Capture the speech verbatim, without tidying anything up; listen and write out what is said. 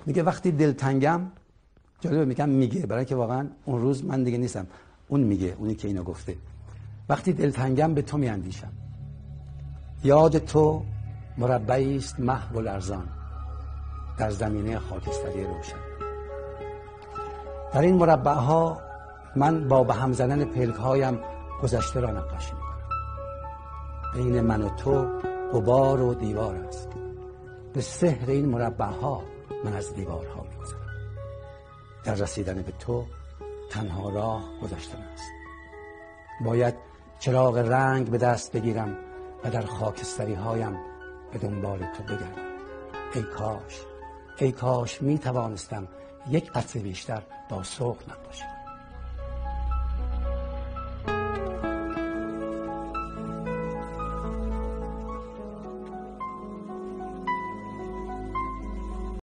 میگه وقتی دلتنگم، جالبه میگم میگه، برای که واقعا اون روز من دیگه نیستم، اون میگه، اونی که اینو گفته. وقتی دلتنگم به تو میاندیشم، یاد تو مربعی است محو و لرزان در زمینه خاکستری روشن. در این مربعها من با به هم زدن پلک‌هایم گذشته را نقاشی میکنم. بین من و تو غبار و دیوار است، به سحر این مربعها من از دیوارها میگذرم. در رسیدن به تو تنها راه گذشتن است. باید چراغ رنگ به دست بگیرم و در خاکستری هایم به دنبال تو بگردم. ای کاش ای کاش می توانستم یک قطره بیشتر با سرخ نقاشی کنم.